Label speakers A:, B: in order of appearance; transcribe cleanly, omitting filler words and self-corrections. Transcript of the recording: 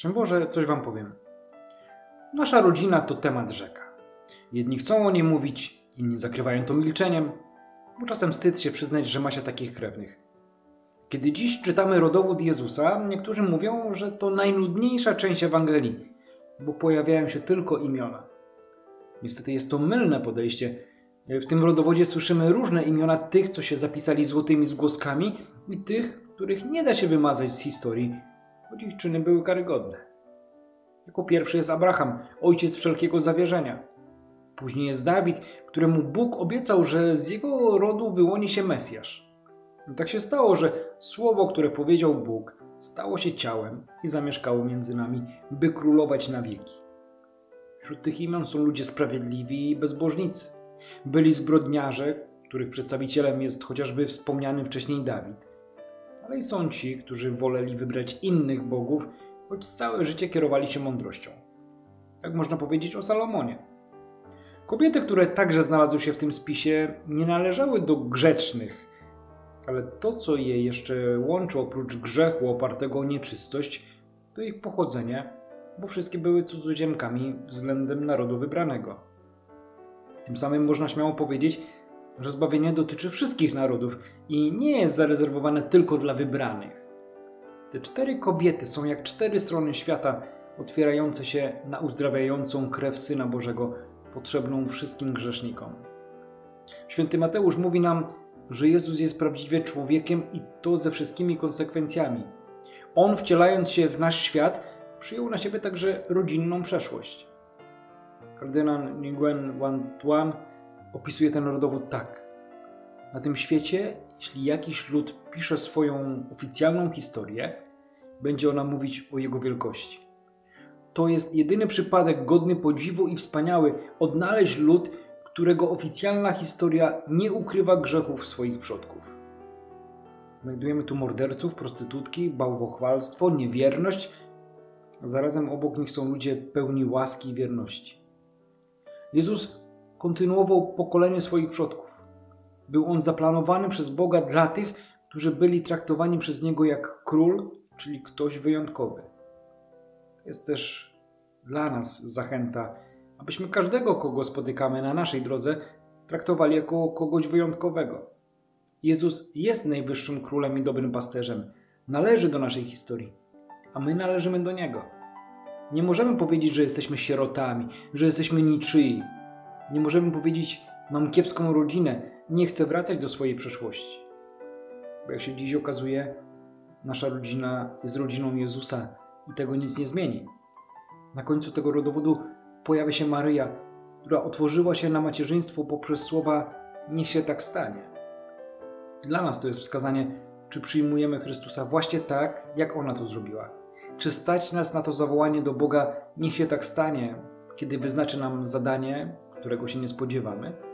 A: Szczęść Boże, coś wam powiem. Nasza rodzina to temat rzeka. Jedni chcą o niej mówić, inni zakrywają to milczeniem, bo czasem wstyd się przyznać, że ma się takich krewnych. Kiedy dziś czytamy rodowód Jezusa, niektórzy mówią, że to najnudniejsza część Ewangelii, bo pojawiają się tylko imiona. Niestety jest to mylne podejście. W tym rodowodzie słyszymy różne imiona tych, co się zapisali złotymi zgłoskami i tych, których nie da się wymazać z historii, choć ich czyny były karygodne. Jako pierwszy jest Abraham, ojciec wszelkiego zawierzenia. Później jest Dawid, któremu Bóg obiecał, że z jego rodu wyłoni się Mesjasz. I tak się stało, że słowo, które powiedział Bóg, stało się ciałem i zamieszkało między nami, by królować na wieki. Wśród tych imion są ludzie sprawiedliwi i bezbożnicy. Byli zbrodniarze, których przedstawicielem jest chociażby wspomniany wcześniej Dawid. Ale i są ci, którzy woleli wybrać innych bogów, choć całe życie kierowali się mądrością. Tak można powiedzieć o Salomonie. Kobiety, które także znalazły się w tym spisie, nie należały do grzecznych, ale to, co je jeszcze łączy oprócz grzechu opartego o nieczystość, to ich pochodzenie, bo wszystkie były cudzoziemkami względem narodu wybranego. Tym samym można śmiało powiedzieć, że zbawienie dotyczy wszystkich narodów i nie jest zarezerwowane tylko dla wybranych. Te 4 kobiety są jak 4 strony świata otwierające się na uzdrawiającą krew Syna Bożego, potrzebną wszystkim grzesznikom. Święty Mateusz mówi nam, że Jezus jest prawdziwie człowiekiem i to ze wszystkimi konsekwencjami. On, wcielając się w nasz świat, przyjął na siebie także rodzinną przeszłość. Kardynał Nguyen Van Thuan opisuje ten rodowód tak. Na tym świecie, jeśli jakiś lud pisze swoją oficjalną historię, będzie ona mówić o jego wielkości. To jest jedyny przypadek godny podziwu i wspaniały odnaleźć lud, którego oficjalna historia nie ukrywa grzechów swoich przodków. Znajdujemy tu morderców, prostytutki, bałwochwalstwo, niewierność, a zarazem obok nich są ludzie pełni łaski i wierności. Jezus kontynuował pokolenie swoich przodków. Był on zaplanowany przez Boga dla tych, którzy byli traktowani przez Niego jak król, czyli ktoś wyjątkowy. Jest też dla nas zachęta, abyśmy każdego, kogo spotykamy na naszej drodze, traktowali jako kogoś wyjątkowego. Jezus jest najwyższym królem i dobrym pasterzem. Należy do naszej historii, a my należymy do Niego. Nie możemy powiedzieć, że jesteśmy sierotami, że jesteśmy niczyi. Nie możemy powiedzieć, mam kiepską rodzinę, nie chcę wracać do swojej przeszłości. Bo jak się dziś okazuje, nasza rodzina jest rodziną Jezusa i tego nic nie zmieni. Na końcu tego rodowodu pojawia się Maryja, która otworzyła się na macierzyństwo poprzez słowa niech się tak stanie. Dla nas to jest wskazanie, czy przyjmujemy Chrystusa właśnie tak, jak ona to zrobiła. Czy stać nas na to zawołanie do Boga niech się tak stanie, kiedy wyznaczy nam zadanie, którego się nie spodziewamy?